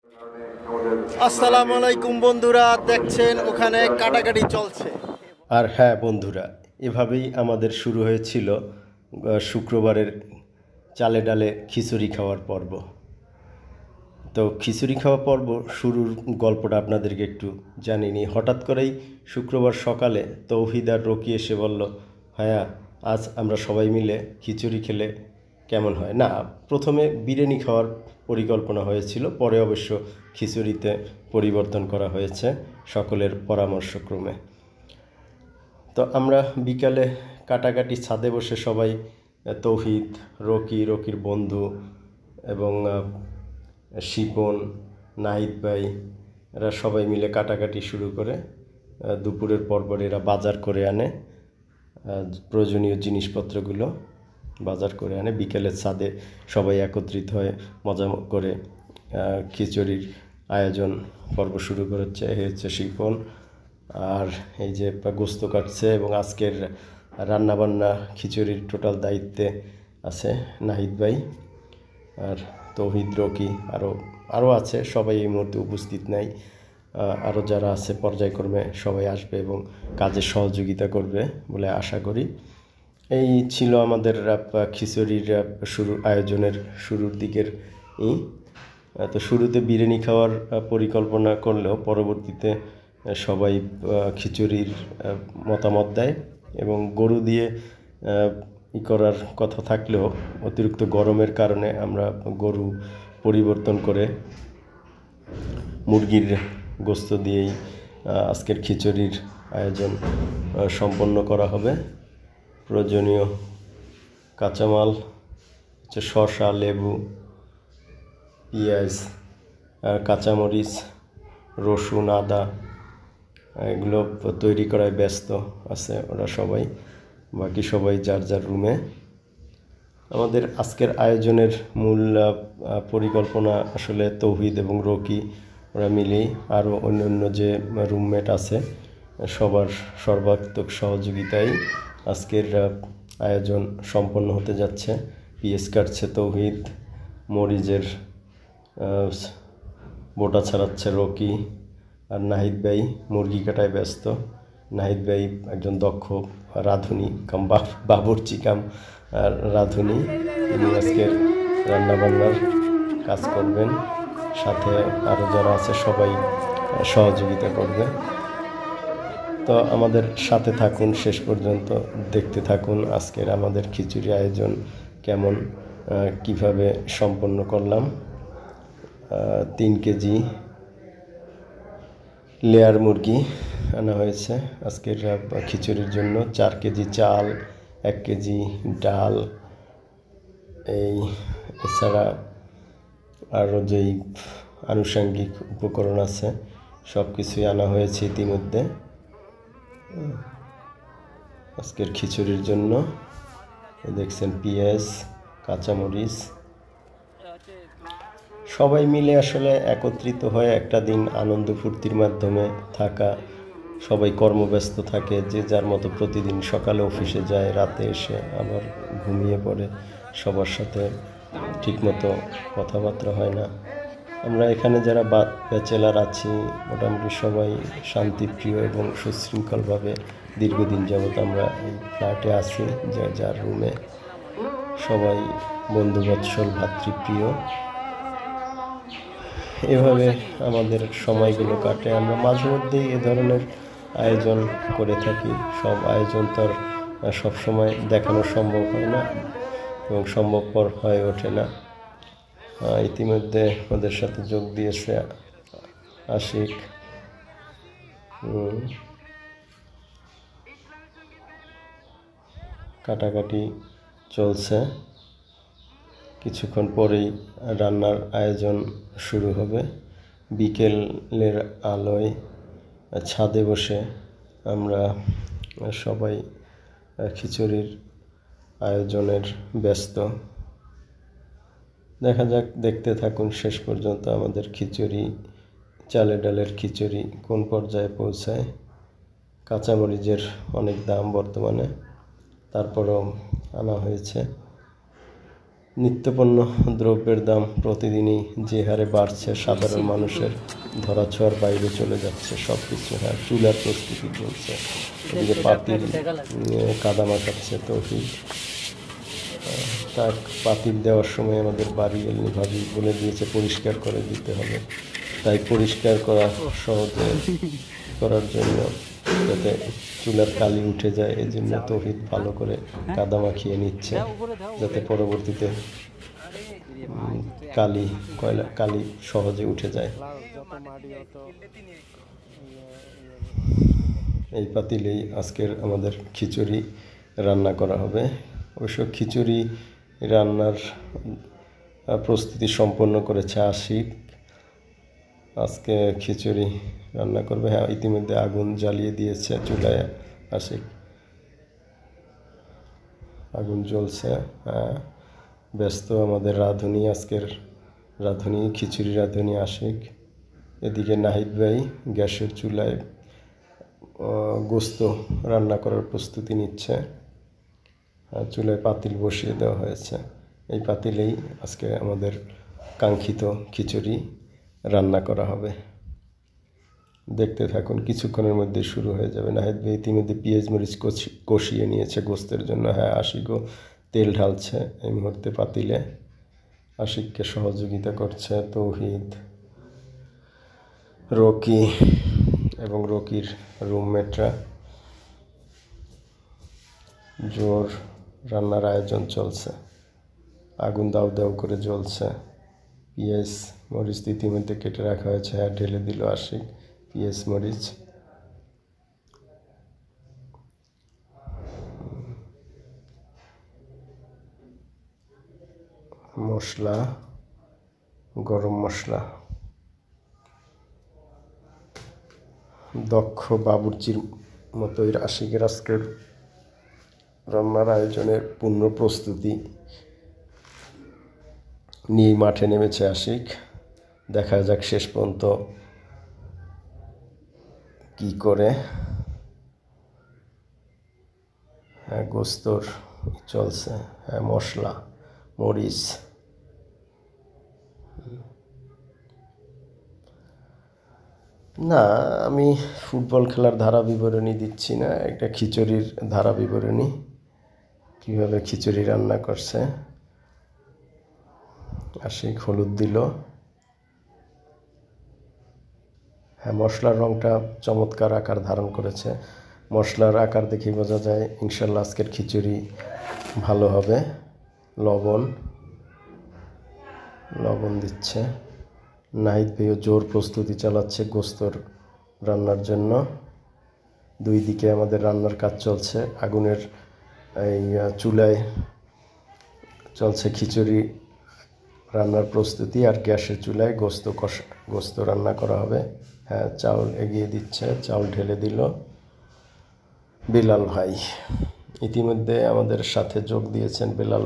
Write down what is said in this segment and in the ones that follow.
আসসালামু আলাইকুম বন্ধুরা, দেখছেন ওখানে কাটাকাটি চলছে। আর হ্যাঁ বন্ধুরা, এভাবেই আমাদের শুরু হয়েছিল শুক্রবারের চালে ডালে খিচুড়ি খাওয়ার পর্ব। তো খিচুড়ি খাওয়া পর্ব শুরুর গল্পটা আপনাদেরকে একটু জানিয়ে হঠাৎ করেই শুক্রবার সকালে তৌহিদ আর রকি এসে বলল, ভাইয়া আজ আমরা সবাই মিলে খিচুড়ি খেলে কেমন হয়। না, প্রথমে বিরিয়ানি খাওয়ার পরিকল্পনা হয়েছিল, পরে অবশ্য খিচুড়িতে পরিবর্তন করা হয়েছে সকলের পরামর্শক্রমে। তো আমরা বিকালে কাটাকাটি ছাদে বসে সবাই, তৌহিদ, রকির বন্ধু এবং শিপন, নাহিদ ভাই, এরা সবাই মিলে কাটাকাটি শুরু করে। দুপুরের পরপর এরা বাজার করে আনে, প্রয়োজনীয় জিনিসপত্রগুলো বাজার করে আনে। বিকেলের ছাদে সবাই একত্রিত হয়ে মজা করে খিচুড়ির আয়োজন পর্ব শুরু করেছে। এই হচ্ছে শিপন, আর এই যে গোস্ত কাটছে এবং আজকের রান্নাবান্না খিচুড়ির টোটাল দায়িত্বে আছে নাহিদ ভাই। আর তৌহিদ, রকি আরও আছে, সবাই এই মুহূর্তে উপস্থিত নাই। আরও যারা আছে পর্যায়ক্রমে সবাই আসবে এবং কাজে সহযোগিতা করবে বলে আশা করি। এই ছিল আমাদের খিচুড়ির আয়োজনের শুরুর দিকের। তো শুরুতে বিরিয়ানি খাওয়ার পরিকল্পনা করলেও পরবর্তীতে সবাই খিচুড়ির মতামত দেয় এবং গরু দিয়ে করার কথা থাকলেও অতিরিক্ত গরমের কারণে আমরা গরু পরিবর্তন করে মুরগির গোস্ত দিয়েই আজকের খিচুড়ির আয়োজন সম্পন্ন করা হবে। প্রয়োজনীয় কাঁচামাল হচ্ছে শসা, লেবু, পেঁয়াজ, কাঁচামরিচ, রসুন, আদা, এগুলো তৈরি করায় ব্যস্ত আছে ওরা সবাই। বাকি সবাই যার যার রুমে। আমাদের আজকের আয়োজনের মূল পরিকল্পনা আসলে তৌহিদ এবং রকি ওরা মিলেই, আরও অন্য যে রুমমেট আছে সবার সর্বাত্মক সহযোগিতায় আজকের আয়োজন সম্পন্ন হতে যাচ্ছে। পিএস কাটছে তৌহিদ, মরিচের বোটা ছাড়াচ্ছে রকি, আর নাহিদ ভাই মুরগি কাটায় ব্যস্ত। নাহিদ ভাই একজন দক্ষ রাঁধুনি কাম বাবুর্চি কাম রাঁধুনি, তিনি আজকের রান্নাবান্নার কাজ করবেন। সাথে আরও যারা আছে সবাই সহযোগিতা করবে। তো আমাদের সাথে থাকুন, শেষ পর্যন্ত দেখতে থাকুন আজকের আমাদের খিচুড়ি আয়োজন কেমন, কিভাবে সম্পন্ন করলাম। 3 কেজি লেয়ার মুরগি আনা হয়েছে আজকের খিচুড়ির জন্য, 4 কেজি চাল, 1 কেজি ডাল, এছাড়া আরও যেই আনুষঙ্গিক উপকরণ আছে সব কিছুই আনা হয়েছে ইতিমধ্যে আজকের খিচুড়ির জন্য। দেখছেন পেঁয়াজ, কাঁচামরিচ, সবাই মিলে আসলে একত্রিত হয়ে একটা দিন আনন্দ ফুর্তির মাধ্যমে থাকা। সবাই কর্মব্যস্ত থাকে, যে যার মতো প্রতিদিন সকালে অফিসে যায়, রাতে এসে আবার ঘুমিয়ে পড়ে, সবার সাথে ঠিকমতো কথাবার্তা হয় না। আমরা এখানে যারা ব্যাচেলার আছি মোটামুটি সবাই শান্তিপ্রিয় এবং সুশৃঙ্খলভাবে দীর্ঘদিন যাবৎ আমরা এই ফ্ল্যাটে আছি, যার রুমে। সবাই বন্ধুবৎসল, ভাতৃপ্রিয়, এভাবে আমাদের সময়গুলো কাটে। আমরা মাঝে মধ্যেই এ ধরনের আয়োজন করে থাকি। সব আয়োজন তো আর সবসময় দেখানো সম্ভব হয় না এবং সম্ভবপর হয়ে ওঠে না। ইতিমধ্যে ওদের সাথে যোগ দিয়েছে আশিক। কাটাকাটি চলছে, কিছুক্ষণ পরেই রান্নার আয়োজন শুরু হবে। বিকেলের আলোয় ছাদে বসে আমরা সবাই খিচুড়ির আয়োজনের ব্যস্ত। দেখা যাক, দেখতে থাকুন শেষ পর্যন্ত আমাদের খিচুড়ি, চালে ডালের খিচুড়ি কোন পর্যায়ে পৌঁছায়। কাঁচামরিচের অনেক দাম বর্তমানে, তারপরও আনা হয়েছে। নিত্যপণ্য দ্রব্যের দাম প্রতিদিনই যে হারে বাড়ছে, সাধারণ মানুষের ধরাছোঁয়ার বাইরে চলে যাচ্ছে সব কিছু। হ্যাঁ, চুলার প্রস্তুতি চলছে, এদিকে পাতিল কাদা মাখাচ্ছে তৌহিদ। তার পাতিল দেওয়ার সময় আমাদের বাড়ি এমনি ভাবি বলে দিয়েছে পরিষ্কার করে দিতে হবে, তাই পরিষ্কার করা সহজে করার জন্য যাতে চুলার কালি উঠে যায়, এই জন্য তৌহিদ ভালো করে কাদা মাখিয়ে নিচ্ছে যাতে পরবর্তীতে কালি সহজে উঠে যায়। এই পাতিলেই আজকের আমাদের খিচুড়ি রান্না করা হবে। অবশ্য খিচুড়ি রান্নার প্রস্তুতি সম্পন্ন করেছে আশিক। আজকে খিচুড়ি রান্না করবে। হ্যাঁ, ইতিমধ্যে আগুন জ্বালিয়ে দিয়েছে চুলায় আশিক, আগুন জ্বলছে। হ্যাঁ, ব্যস্ত আমাদের রাঁধুনি, আজকের রাঁধুনি, খিচুড়ি রাঁধুনি আশিক। এদিকে নাহিদ ভাই গ্যাসের চুলায় গোস্ত রান্না করার প্রস্তুতি নিচ্ছে। চুলায় পাতিল বসিয়ে দেওয়া হয়েছে, এই পাতিলেই আজকে আমাদের কাঙ্ক্ষিত খিচুড়ি রান্না করা হবে। দেখতে থাকুন, কিছুক্ষণের মধ্যে শুরু হয়ে যাবে। নাহিদ ভাই ইতিমধ্যে পেঁয়াজ মরিচ কষিয়ে নিয়েছে গোস্তের জন্য। হ্যাঁ, আশিকও তেল ঢালছে এই মুহূর্তে পাতিলে। আশিককে সহযোগিতা করছে তৌহিদ, রকি এবং রকির রুমমেটরা। জোর রান্নার আয়োজন চলছে, আগুন দাউ দাউ করে জ্বলছে। পেঁয়াজ মরিচ ইতিমধ্যে কেটে রাখা হয়েছে। হ্যাঁ, ঢেলে দিল আশিক পেঁয়াজ মরিচ। মশলা, গরম মশলা। দক্ষ বাবুর্চির মতোই আশিকের আজকের রান্নার আয়োজনের পূর্ণ প্রস্তুতি নিয়ে মাঠে নেমেছে আশিক। দেখা যাক শেষ পর্যন্ত কি করে। হ্যাঁ, গোস্তর চলছে। হ্যাঁ, মশলা, মরিচ। না, আমি ফুটবল খেলার ধারা বিবরণী দিচ্ছি না, একটা খিচুড়ির ধারা বিবরণী, কীভাবে খিচুড়ি রান্না করছে। আশিক হলুদ দিল। হ্যাঁ, মশলার রঙটা চমৎকার আকার ধারণ করেছে। মশলার আকার দেখে বোঝা যায় ইনশাল্লাহ আজকের খিচুড়ি ভালো হবে। লবণ দিচ্ছে। নাহিদ ভাইও জোর প্রস্তুতি চালাচ্ছে গোস্তর রান্নার জন্য। দুই দিকে আমাদের রান্নার কাজ চলছে। আগুনের এই চুলায় চলছে খিচুড়ি রান্নার প্রস্তুতি, আর গ্যাসের চুলায় গোস্ত রান্না করা হবে। হ্যাঁ, চাউল এগিয়ে দিচ্ছে, চাউল ঢেলে দিল বেলাল ভাই। ইতিমধ্যে আমাদের সাথে যোগ দিয়েছেন বেলাল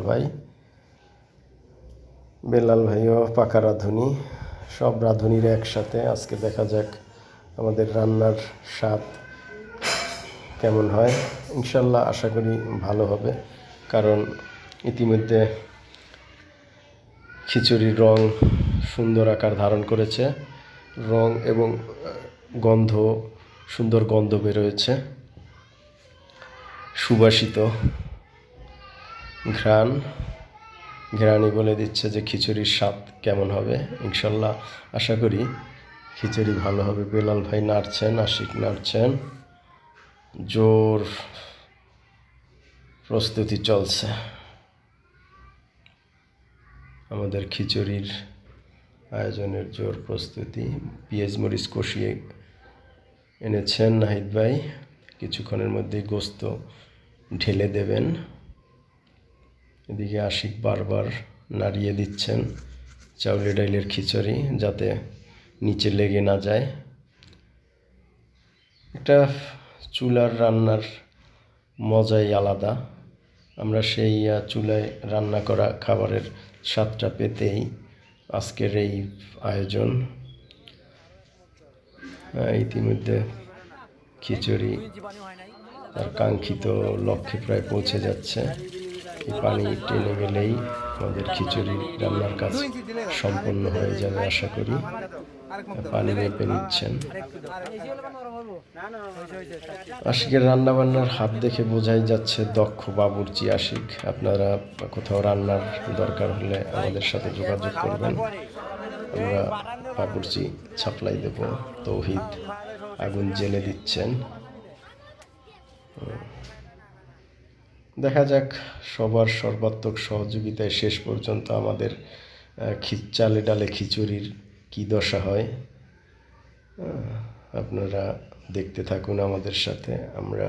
ভাইও পাকা রাঁধুনি। সব রাঁধুনিরা একসাথে। আজকে দেখা যাক আমাদের রান্নার স্বাদ কেমন হয়। ইনশাল্লাহ আশা করি ভালো হবে, কারণ ইতিমধ্যে খিচুড়ির রং সুন্দর আকার ধারণ করেছে। রং এবং গন্ধ, সুন্দর গন্ধ বেরোয়েছে, সুবাসিত ঘ্রাণই বলে দিচ্ছে যে খিচুড়ির স্বাদ কেমন হবে। ইনশাল্লাহ আশা করি খিচুড়ি ভালো হবে। বেলাল ভাই নাড়ছেন, আশিক নাড়ছেন, জোর প্রস্তুতি চলছে আমাদের খিচুড়ির আয়োজনের। জোর প্রস্তুতি। পেঁয়াজ মরিচ কষিয়ে এনেছেন নাহিদ ভাই, কিছুক্ষণের মধ্যেই গোস্ত ঢেলে দেবেন। এদিকে আশিক বারবার নাড়িয়ে দিচ্ছেন চাউলে ডাইলের খিচুড়ি যাতে নিচে লেগে না যায়। এটা চুলার রান্নার মজাই আলাদা। আমরা সেই চুলায় রান্না করা খাবারের স্বাদটা পেতেই আজকের এই আয়োজন। ইতিমধ্যে খিচুড়ি তার কাঙ্ক্ষিত লক্ষ্যে প্রায় পৌঁছে যাচ্ছে। এই পানি টেনে গেলেই আমাদের খিচুড়ি রান্নার কাজ সম্পন্ন হয়ে যাবে আশা করি। পানি মেপে নিচ্ছেন। আশিকের রান্নাবান্নার হাত দেখে বোঝাই যাচ্ছে দক্ষ বাবুর্চি আশিক। আপনারা কোথাও রান্নার দরকার হলে আমাদের সাথে যোগাযোগ করবেন, আমরা বাবুর্চি সাপ্লাই দেব। তৌহিদ আগুন জ্বেলে দিচ্ছেন। দেখা যাক সবার সর্বাত্মক সহযোগিতায় শেষ পর্যন্ত আমাদের চালে ডালে খিচুড়ির কী দশা হয়। আপনারা দেখতে থাকুন আমাদের সাথে। আমরা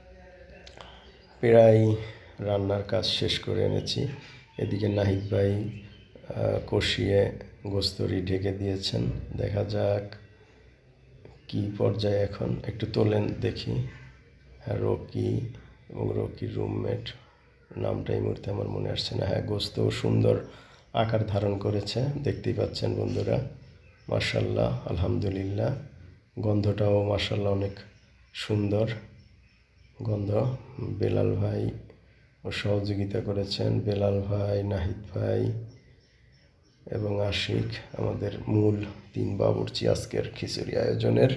প্রায় রান্নার কাজ শেষ করে এনেছি। এদিকে নাহিদ ভাই কষিয়ে গোস্তরি ঢেকে দিয়েছেন। দেখা যাক কি পর্যায়ে এখন। একটু তোলেন দেখি। হ্যাঁ, রকি এবং রকির রুমমেট, নামটা এই মুহূর্তে আমার মনে আসছে না। হ্যাঁ, গোস্তও সুন্দর আকার ধারণ করেছে, দেখতেই পাচ্ছেন বন্ধুরা। মাশাআল্লাহ, আলহামদুলিল্লাহ। গন্ধটাও মাশাআল্লাহ অনেক সুন্দর গন্ধ। বেলাল ভাই ও সহযোগিতা করেছেন। বেলাল ভাই, নাহিদ ভাই এবং আশিক আমাদের মূল 3 বাবুর্চি আজকের খিচুড়ি আয়োজনের।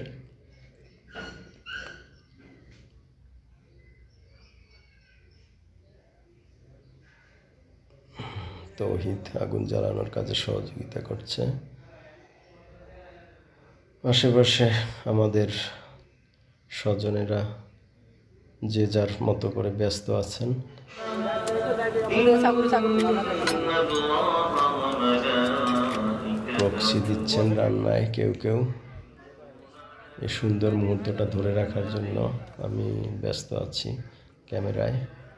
তৌহিদ আগুন জ্বালানোর কাজে সহযোগিতা করছে। আশেপাশে আমাদের স্বজনেরা যে যার মতো করে ব্যস্ত আছেন। প্রক্সি দিচ্ছেন রান্নায় কেউ কেউ। এই সুন্দর মুহূর্তটা ধরে রাখার জন্য আমি ব্যস্ত আছি ক্যামেরায়।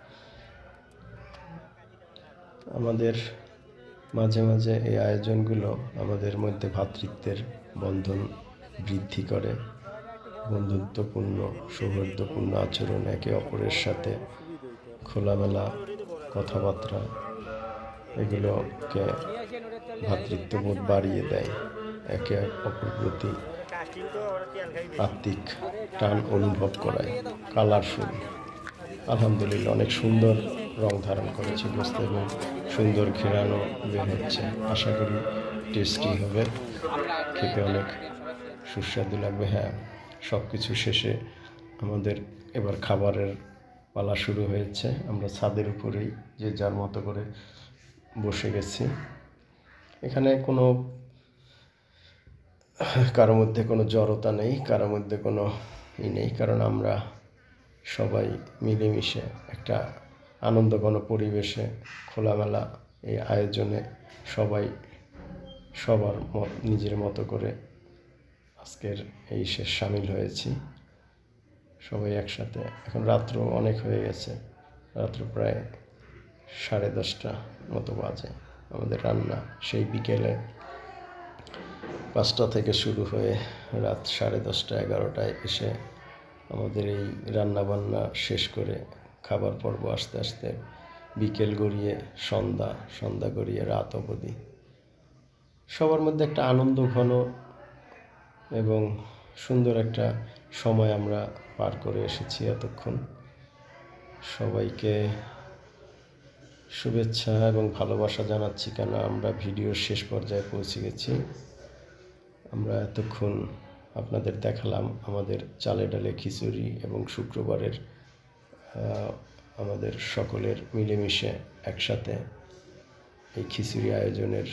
আমাদের মাঝে মাঝে এই আয়োজনগুলো আমাদের মধ্যে ভ্রাতৃত্বের বন্ধন বৃদ্ধি করে। বন্ধুত্বপূর্ণ সৌহার্দ্যপূর্ণ আচরণ, একে অপরের সাথে খোলামেলা কথাবার্তা, এগুলোকে ভ্রাতৃত্ববোধ বাড়িয়ে দেয়। একে অপর প্রতি আত্মিক টান অনুভব করায়। কালারফুল, আলহামদুলিল্লাহ অনেক সুন্দর রং ধারণ করেছে গোস্ত এবং সুন্দর ঘেরানো বের হচ্ছে। আশা করি টেস্টি হবে, খেতে অনেক সুস্বাদু লাগবে। হ্যাঁ, সব কিছু শেষে আমাদের এবার খাবারের পালা শুরু হয়েছে। আমরা ছাদের উপরেই যে যার মতো করে বসে গেছি। এখানে কোনো কারোর মধ্যে কোনো জড়তা নেই, কারোর মধ্যে কোনো নেই, কারণ আমরা সবাই মিলেমিশে একটা আনন্দঘন পরিবেশে খোলামেলা এই আয়োজনে সবাই সবার নিজের মতো করে আজকের এই শেষ সামিল হয়েছি সবাই একসাথে। এখন রাত্র অনেক হয়ে গেছে, রাত্র প্রায় 10:30 মতো বাজে। আমাদের রান্না সেই বিকেলে 5টা থেকে শুরু হয়ে রাত 10:30 11টায় এসে আমাদের এই রান্নাবান্না শেষ করে খাবার পর্ব আস্তে আস্তে বিকেল গড়িয়ে সন্ধ্যা গড়িয়ে রাত অবধি সবার মধ্যে একটা আনন্দ ঘন এবং সুন্দর একটা সময় আমরা পার করে এসেছি এতক্ষণ। সবাইকে শুভেচ্ছা এবং ভালোবাসা জানাচ্ছি, কেন আমরা ভিডিওর শেষ পর্যায়ে পৌঁছে গেছি। আমরা এতক্ষণ আপনাদের দেখালাম আমাদের চালে ডালে খিচুড়ি এবং শুক্রবারের আমাদের সকলের মিলেমিশে একসাথে এই খিচুড়ি আয়োজনের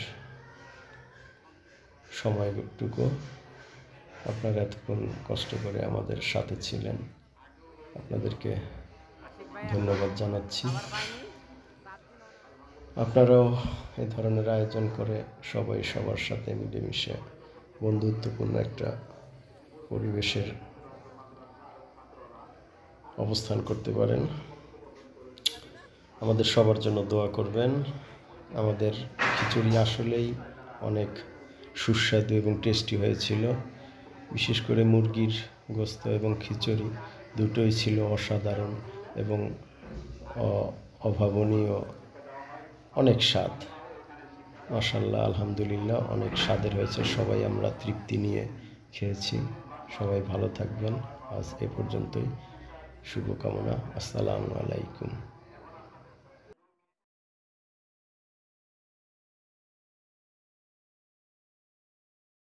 সময়টুকু। আপনারা এতক্ষণ কষ্ট করে আমাদের সাথে ছিলেন, আপনাদেরকে ধন্যবাদ জানাচ্ছি। আপনারাও এ ধরনের আয়োজন করে সবাই সবার সাথে মিলেমিশে বন্ধুত্বপূর্ণ একটা পরিবেশের অবস্থান করতে পারেন। আমাদের সবার জন্য দোয়া করবেন। আমাদের খিচুড়ি আসলেই অনেক সুস্বাদু এবং টেস্টি হয়েছিল। বিশেষ করে মুরগির গোস্ত এবং খিচুড়ি দুটোই ছিল অসাধারণ এবং অভাবনীয়, অনেক স্বাদ। মাশাআল্লাহ, আলহামদুলিল্লাহ অনেক স্বাদের হয়েছে। সবাই আমরা তৃপ্তি নিয়ে খেয়েছি। সবাই ভালো থাকবেন। আজ এ পর্যন্তই, শুভকামনা। আসসালামু আলাইকুম।